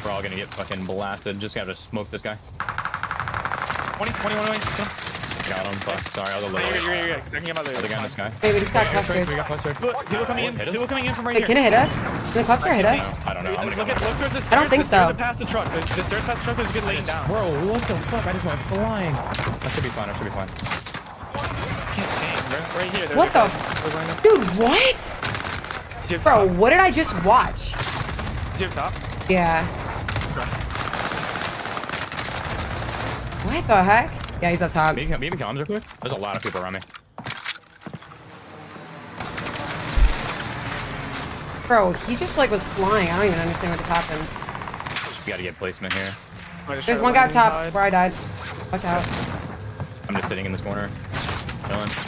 We're all gonna get fucking blasted. Just gotta smoke this guy. 20. Got him. Fuck. Sorry, I was a little late. You're good. I can get my Other guy in the sky. Hey, we just got clustered. We got clustered. People coming in. People coming in from right Wait, here. can it hit us? Can the cluster hit us? I don't know. I'm gonna Look go. towards the stairs. I don't think so. The stairs past the truck. The stairs past the truck is good laying down. Bro, what the fuck? I just went flying. I should be fine. I should be fine. Right here. What the? Dude, what? Bro, what did I just watch? Do you have top? Yeah. What the heck? Yeah, he's up top. Maybe comms real quick. There's a lot of people around me. Bro, he just like was flying. I don't even understand what just happened. You gotta get placement here. There's one guy up top where I died. Watch out. I'm just sitting in this corner. Chilling.